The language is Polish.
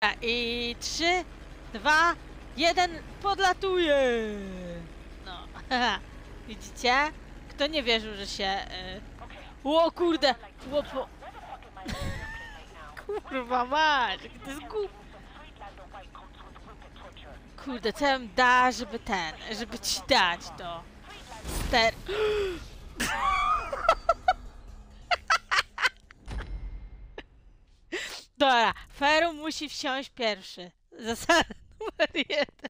I 3, 2, 1, podlatuje! No, widzicie? Kto nie wierzył, że się... O kurde! Łopo... Kurwa mać! To jest Kurde, co ja bym da, żeby ci dać to? Dobra, Feru musi wsiąść pierwszy. Zasada numer 1.